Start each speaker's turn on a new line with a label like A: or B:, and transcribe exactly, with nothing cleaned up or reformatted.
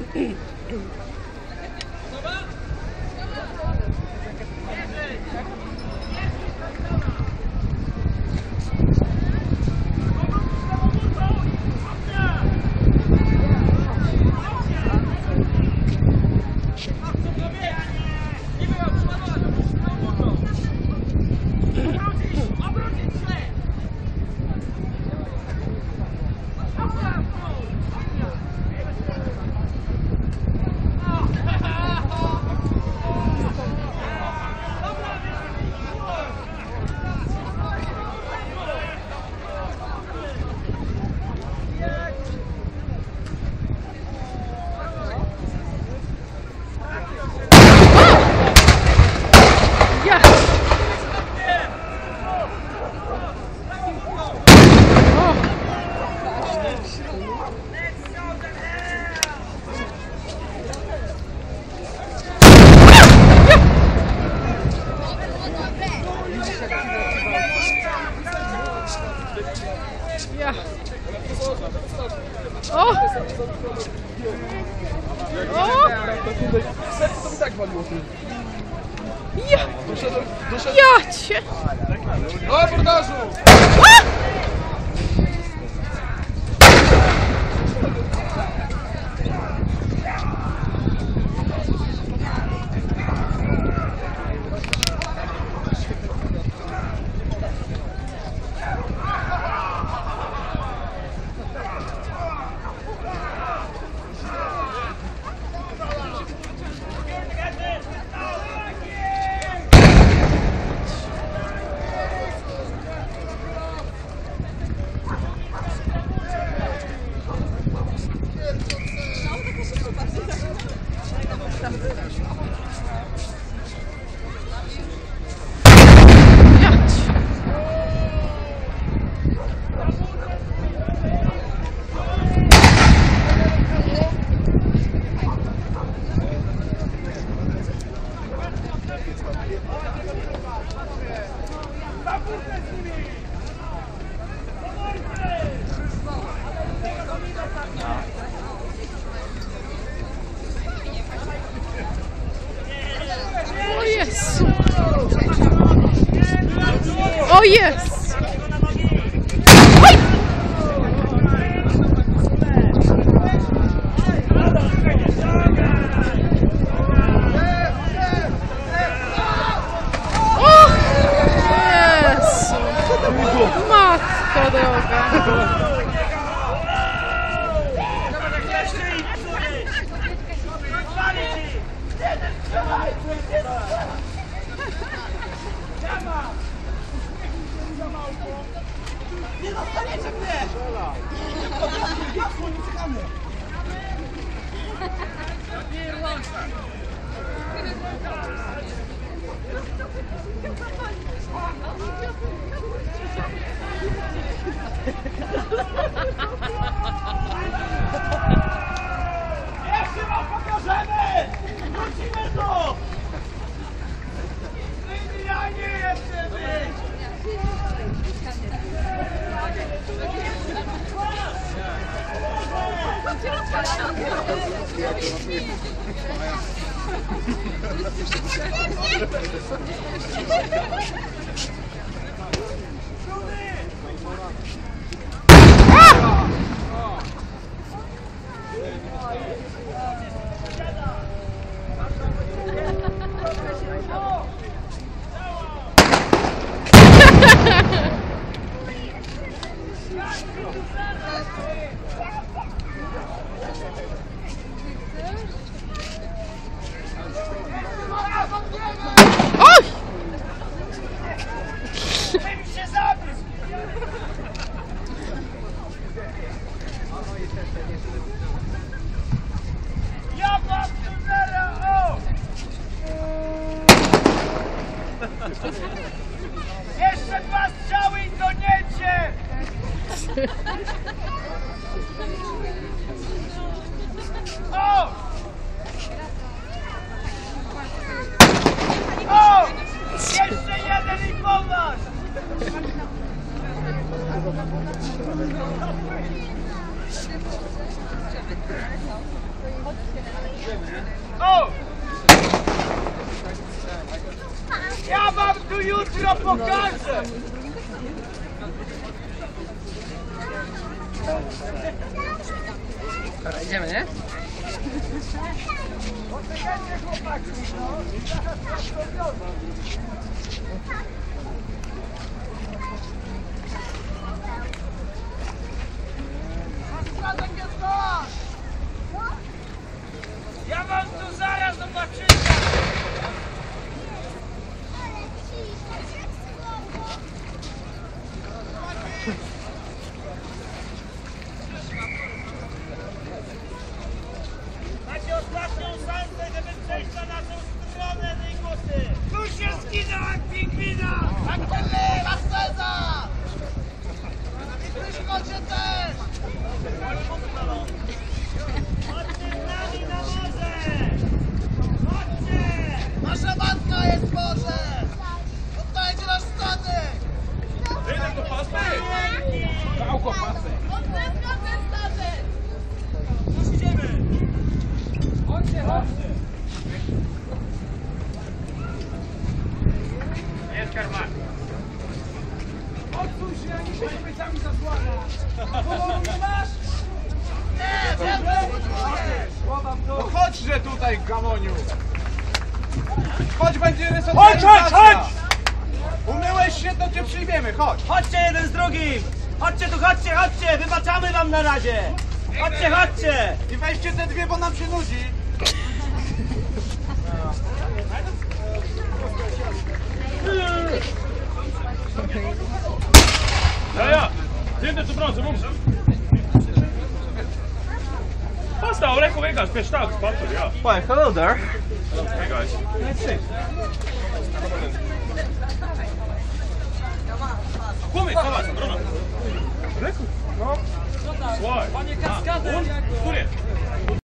A: Ja. O! O!
B: Serce to mi tak waliło.
A: Ja! Ja cię!
B: O, portażu!
A: O jest! O jest! Oj! O! Jezu! Matko droga!
C: Nie dostaniecie mnie! Jasło, nie czekamy! Jeszcze wam pokażemy! Wrócimy tu! Ja nie jestem!
A: Oj!
C: Ja mam tunera, o! Jeszcze dwa strzały i toniecie! O! O! Jeszcze jeden i po was! O! Ja wam tu jutro pokażę!
A: Dobra, idziemy, nie?
C: Poczekajcie, chłopaki, no. Zaraz was to wiozą. Ja wam tu zaraz zobaczycie! Macie ostatnią szansę, żeby przejść na naszą stronę tej głosy! Tu się zginął jak pingwina! Jak ten lew, a Cezar! I Kryszkocie też! Chodźcie z nami na morze! Chodźcie! Nasza matka jest morze! Oddajcie nasz statek!
B: Wyjdę do pasy! Całko pasy!
D: Odwrotna ten statek!
C: Już idziemy! Chodźcie, chodźcie! Jest karmak! Odsuń się, jak się śmieciami zasłania! Polonu nie masz? Nie, nie,
B: No chodźże tutaj, Gamoniu! Chodź, będzie
C: Chodź,
B: resocjalizacja!
C: chodź, chodź!
B: Umyłeś się, to cię przyjmiemy, chodź!
C: Chodźcie jeden z drugim! Chodźcie tu, chodźcie, chodźcie! Wybaczamy wam na razie! Chodźcie, chodźcie!
B: I weźcie te dwie, bo nam się nudzi!
E: Ja, ja! Tinte zu bronze, mums! Pastāv, reku vienkārši pie štāvas patur, jā.
B: Why, hello there!
E: Hey guys. Ko mēs savācam, Bruno? Reku? No. Slāj. Un? Kuriet?